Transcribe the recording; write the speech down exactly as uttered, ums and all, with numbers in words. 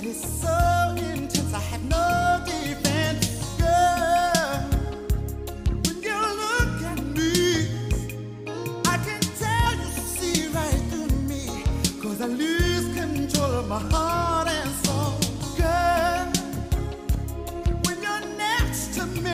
is so intense, I have no defense. Girl, when you look at me, I can tell you see right through me, 'cause I lose control of my heart.